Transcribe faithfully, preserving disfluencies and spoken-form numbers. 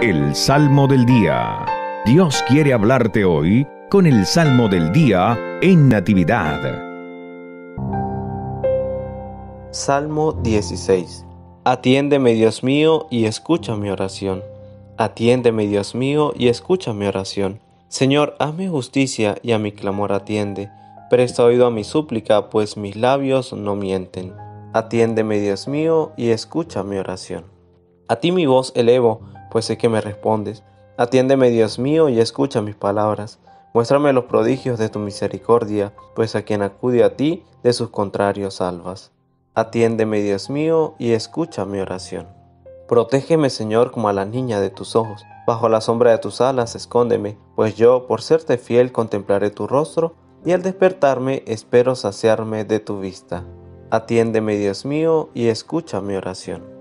El Salmo del Día. Dios quiere hablarte hoy con el Salmo del Día en Natividad. Salmo dieciséis. Atiéndeme, Dios mío, y escucha mi oración. Atiéndeme, Dios mío, y escucha mi oración. Señor, hazme justicia y a mi clamor atiende. Presta oído a mi súplica, pues mis labios no mienten. Atiéndeme, Dios mío, y escucha mi oración. A ti mi voz elevo, pues sé que me respondes. Atiéndeme, Dios mío, y escucha mis palabras. Muéstrame los prodigios de tu misericordia, pues a quien acude a ti, de sus contrarios salvas. Atiéndeme, Dios mío, y escucha mi oración. Protégeme, Señor, como a la niña de tus ojos. Bajo la sombra de tus alas escóndeme, pues yo, por serte fiel, contemplaré tu rostro, y al despertarme espero saciarme de tu vista. Atiéndeme, Dios mío, y escucha mi oración.